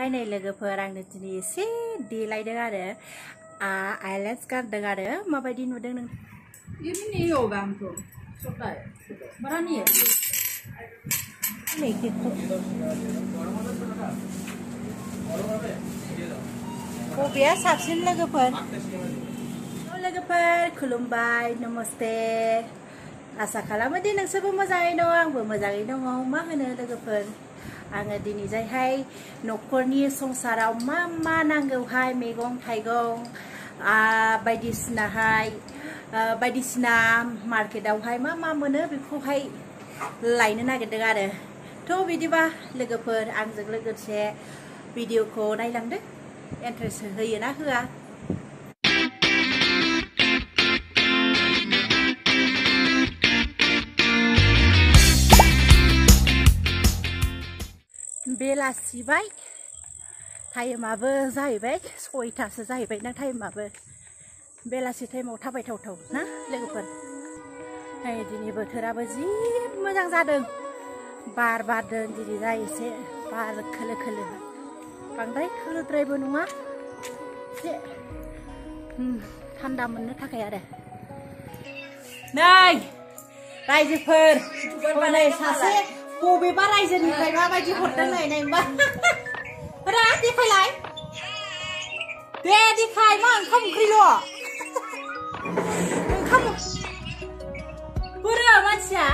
हाय नै लोगोफोर आंनो दिनै एसे देलायदों आरो आइलेट्स गारदों आरो माबायदि नुदों नों ini nih yoga amco sokai mana nih ya नै केकखौ बबेया साबसिन लोगोफोर खुलुमबाय नमस्ते आसा खालामो दि नोंसोरबो मोजाङै दं आंबो मोजाङै दङ मा होनो लोगोफोर आङो दिनैजायहाय न'खरनि संसाराव मा नांगौहाय मैगं थाइगं बायदिसिना मार्केटावहाय मा मोनो बेखौहाय लायनो नागिरदों आरो थ' बिदिबा लोगोफोर आंजों लोगोसे भिडिअखौ नायलांदो इन्ट्रेस्ट होयोना होआ बेलासिबाय टाइमाबो जाहैबाय 6टासो जाहैबाय ना टाइमाबो बेलासि टाइमाव थाबायथावथाव ना लोगोफोर नै दिनै बोथोराबो जि मोजां जादों बार बारदों दिनै जा एसे बार खोलो खोलो बांद्राय खोलोद्रायबो नङा एसे थान्दा मोननो थाखाय आरो नै रायजोफोर हनै सासे बबेबा रायजोनिफ्राय माबायदि हरदों नायनायबा रा देखायलाय दे देखाय मा ओंखाम ओंख्रिल' ओंखाम बोरो मानसिया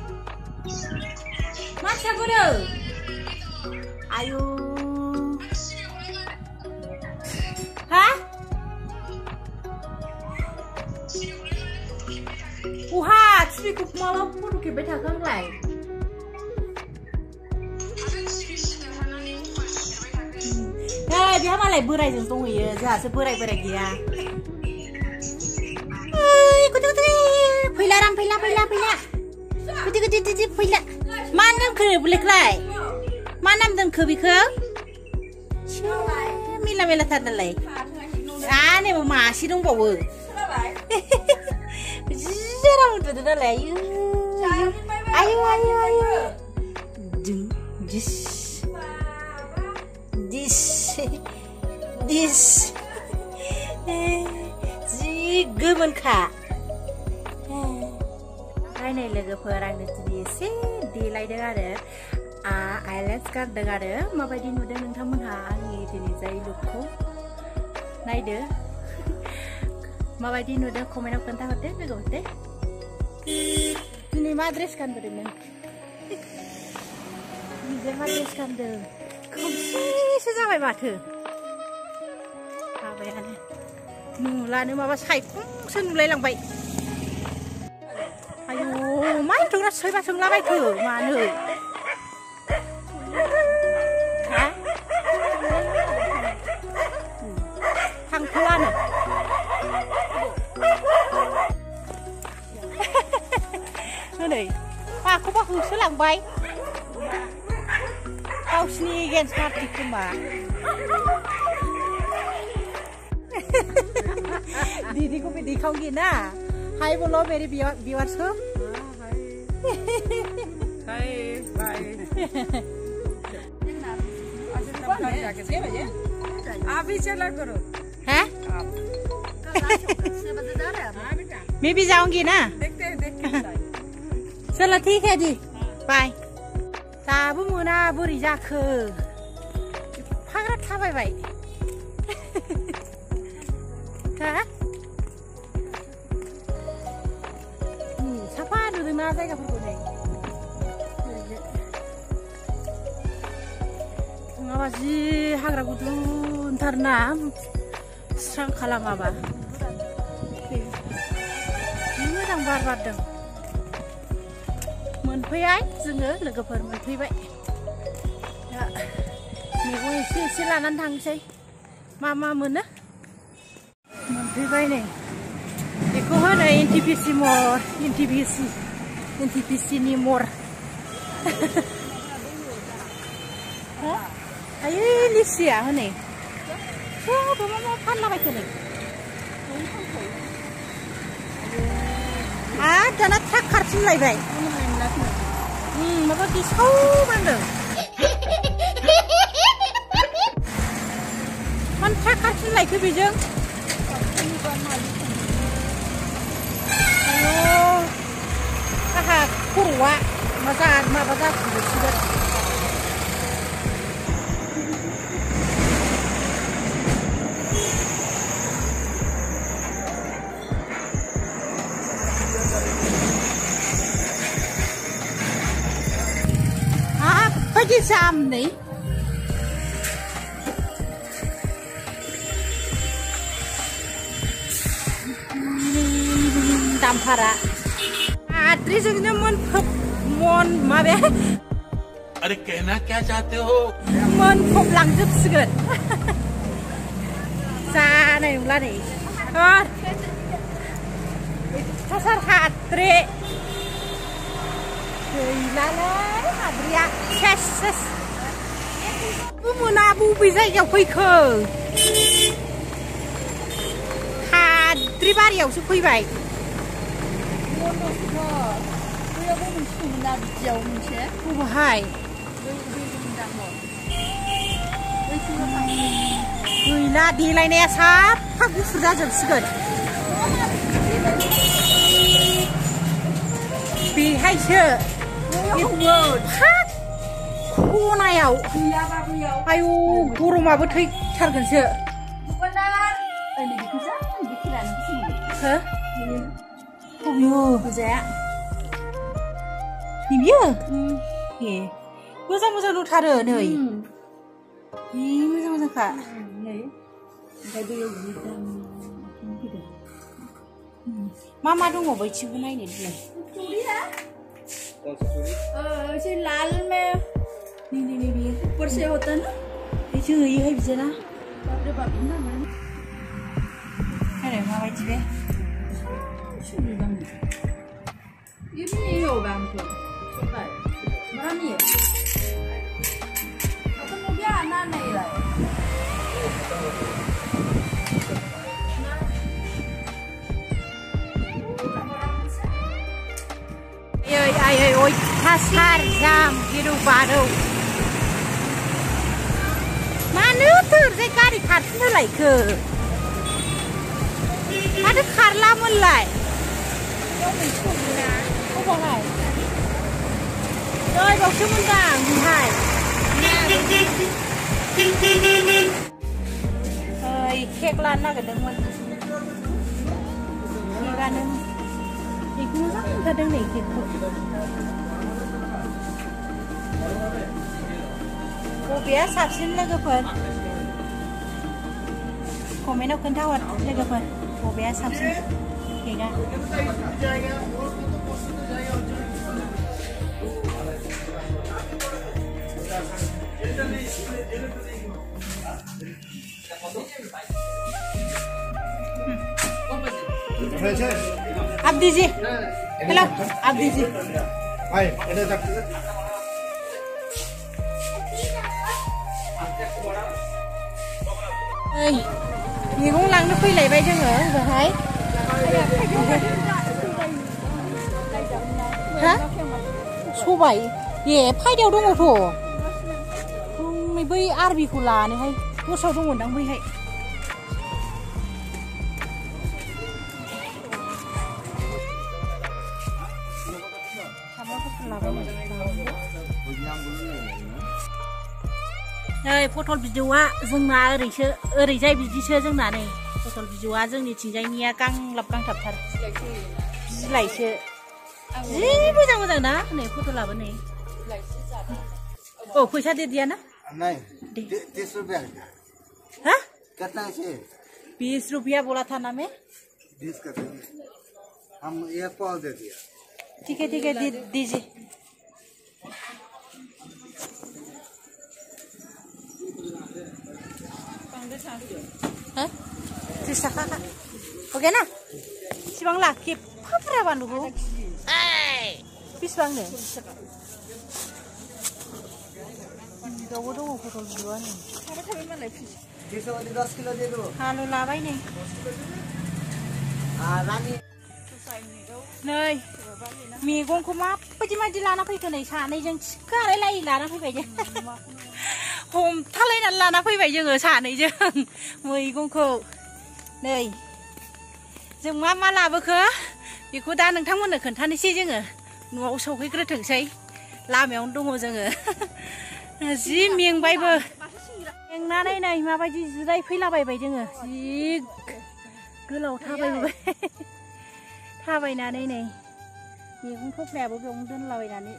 बोरो आयु हा उहा टिभिखौ माबा फट' खेबबाय थाखो आंलाय बेहा मालाय बोरायजों दंहैयो जोंहासो बोराय गैया फैला राम फैला फैला मा नामखो बुलेखलाय मा नाम दोनखो बेखौ मेला थार नालाय नै मासे दंबावो जेराव उन्दुदो नालाय आयु दिस जि गोमोनखा हाय नै लोगोफोर आंनो दिनै एसे देलायदों आरो आइलेट्स गारदों आरो माबायदि नुदों नोंथांमोनहा आंनि दिनै जाय लुकखौ नायदो माबायदि नुदों कमेन्टआव खोन्थाहरदो लोगोफोर दे दिनै मा ड्रेस गानबोदों नों दिनै मा ड्रेस गानदों खोमसिसो जाबाय माथो हाबायानो नुलानो माबा सायखंसो नुलायलांबाय आयु मा एथ'ग्रा सोंलाबायखो मानो थांथ'आनो हनै माखौबा होसोलांबाय गावसिनि एगेन्स्ट पार्टि खोमा दीदी को भी दिखाऊंगी ना हाय बोलो मेरे व्यूअर्स को हाय बाय आप भी चला करो हैं मैं भी जाऊंगी ना देखते चलो ठीक है जी बाय दाबो मोना बोरै जाखो फाग्रा थाबायबाय हा साफा नुदोंना जायगाफोरखौ नै नङाबा जि हाग्रा गुदुंथारना स्रां खालामाबा जि मोजां बार बारदों मोनफैबाय जोङो लोगोफोर मोनफैबाय दा मैगं एसे लानानै थांसै मा मोनो मोनफैबाय नै बेखौ होनो एनटिपिसिनि मर आयै लिसिया हनै मा फानलाबायखो नै दाना ट्राक खारफिनलायबाय माबा गेसाव बांदों साबसिन लायखो बेजों आयौ आहा खर'आ माबा जाफिनजोबसिगोन बायदि जामनै दामफारा आद्रिजोंनो मन माबे अरे कहना क्या चाहते हो मोनफबलांजोबसिगोन जानाय नंला नै थासार हाद्रि गैलालै हाद्रिया सेस मोना बबे जायगायाव फैखो हाद्रि बारियावसो फैबाय बबेहाय गैला देलायनाया साफा गुफुर जाजोबसिगोन बेहायसो खनायाव आयु गरमाबो थैथारगोनसो Buजाया बियो ए मोजां मोजां नुथारो नै मोजां मोजांखा नै ओमफ्राय दैयाव गुदुं मा दङ बैथिंबो नायनो दिनै चूड़ी है ऐसे लाल में नहीं भी ऊपर से होता है ना ऐसे गई है बिजना बाप रे बाप ना मैं अरे माँ भाई जी ये भी नहीं होगा हमको छोटा है बड़ा नहीं है खत्म हो गया ना नहीं रहा Ay, oi, pasar jam, hidu baru. Mana tu saya kari kartu lagi ke? Ada karla mulai. Yang mencuci na, apa boleh? Doi, bawa semundang, hai. Kek lana ke dengan. Kekana. Iku sang kadang ni gitu. बबेया साबसिन लोगोफोर कमेन्टआव खोन्थाहर लोगोफोर बबेया साबसिन केकआ आप दीजिए hello आप दीजिए मैगं लांनो फैलायबाय जोङो ओजोंहाय हा सबाय ए फायदायाव दङथ' बै आरबिखौ लानोहाय दस्रायाव दंमोनदां बैहाय पटल बिजौआ जोंना ओरैजाय बिदिसो जोंना नै पटल बिजौआ जोंनिथिंजायनिया गांलाब गांथाबथार बिलाइसो जि मोजां मोजां ना नै पटलाबो नै ओ फैसा दे दिया ना नहीं 30 रुपया हाँ कितना है 20 रुपया बोला था ना मैं 20 का हम एक पाव दे दिया ठीक है दीजिए हाँ 30 थाखा oke ना बेसेबां लाखि फाफ्रा बानलुखौ बेसेबांनो दाउबो दङ पटल बिजौआ नै वाली 10 किलो दे दो हालु लाबाय नै रानी नै मैगंखौ माबायदि लाना फैखो नै सानैजों थिखालाय लाना फैबाय जों हमथालायनानै लाना फैबाय जोङो सानैजों मैगंखौ नै जों मा लाबोखो बेखौ दा नोंथांमोननो खोन्थानोसै जोङो न'आव सौहैग्रोथोंसै लामायावनो दङ जोङो जि मेंबायबो मेंनानै नै माबायदि जिरायफैलाबायबाय जोङो जि गोलाव थाबायनानै नै मैगं थफ्लायाबो बेयावनो दोनलाबायनानै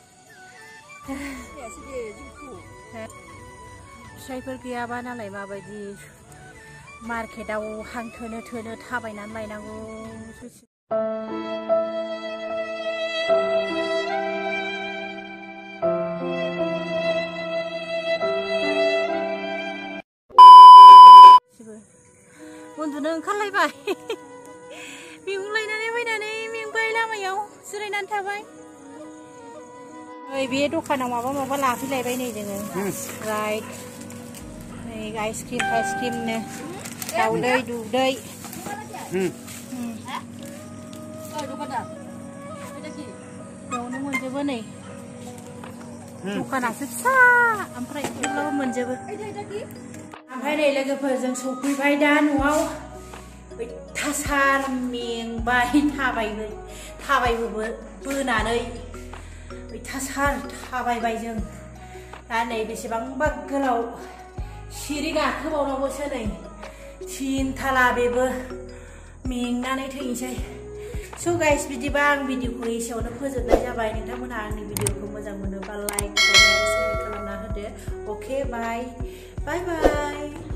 फिसाइफोर गैयाबा नालाय माबायदि मार्केटाव हां थोनो थाबायनानै लायनांगौ उन्दुनो ओंखारलायबाय मैगं लायनानै फैनानै मेंबाय लामायाव जिरायनानै थाबाय बे दखानाव माबा लाफैलायबाय नै जोङो स्प्राइट नै आइसक्रिमनो दाउदै दुदै बेयावनो मोनजोबो नै दखानासो फिसा ओमफ्राय थेवब्लाबो मोनजोबो ओमफ्राय नै लोगोफोरजों सफैबाय दा न'आव अयथासार मेंबाय थाबायबोनानै अयथासार थाबायबाय जों दा नै बेसेबांबा गोलाव सिरि गाखोबावनांगौसो नै 3 थाला बेबो मेंनानै थैनोसै स' गाइस बिदिबा आं भिडिअखौ एसेयावनो फोजोबनाय जाबाय नोंथांमोनहा आंनि भिडिअखौ मोजां मोनोबा लाइक कमेन्ट शेयार खालामना होदो अके बाय